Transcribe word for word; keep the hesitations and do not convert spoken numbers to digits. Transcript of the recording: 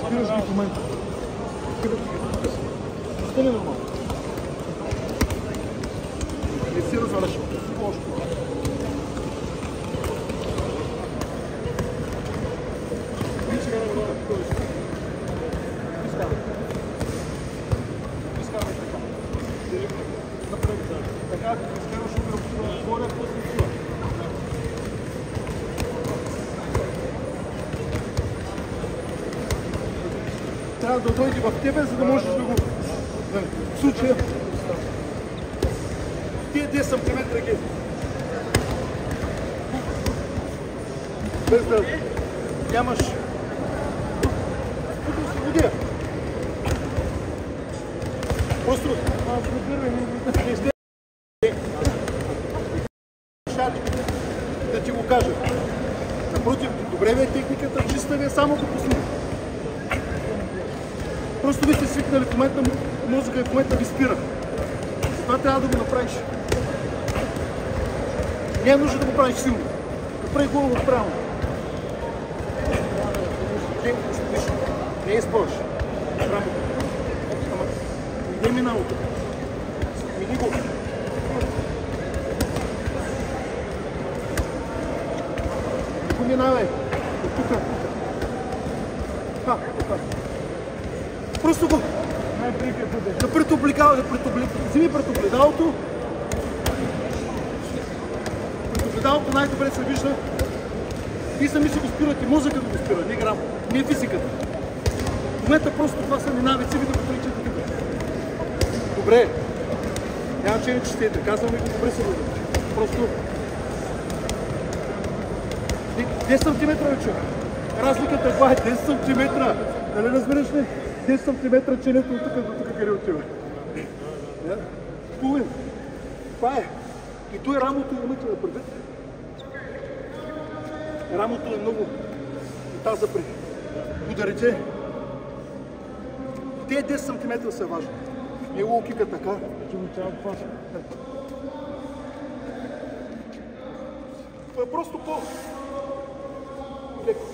Спираш ги в момента. Стане нормално. Не си разваляш. Лошо. Така, като изкараш умел отворя, после отива. Трябва да дойде в тебе, за да можеш да го... В случая... Тия десет сантиметра ги. Без да нямаш... Тук освободя. Просто... Не сте... Да ти го кажа. Напротив, добре ви е техниката, чиста ви е, само го послуха. Просто ви сте свикнали в момента, мозъка и в момента ви спира. Затова трябва да го направиш. Не е нужда да го правиш силно. Направи голову правилно. Не, не изпълш. Работа. Не е минало тук. Мини го. Не го минавай. От тук. Ха, така. Просто го. Да претобликава, да претобликава. Вземи претоблидалото. Претоблидалото най-добре се вижда. И сами се го спират и мозъка да го спира, не грам, не физиката. В момента просто това са ми навици, ви да го приличате тук. Добре. Няма че не честете, казвам и го добре се вижда. Просто... десет сантиметра вече. Разликата това е десет сантиметра. Нали разбираш ли? десет сантиметра ченето от тук до тук къде отива. Половин. Това е. И то е рамото, имате да предвид. Рамото е много таза при ударите. Те десет сантиметра са важни. Не го кика така. Това е просто по... леко.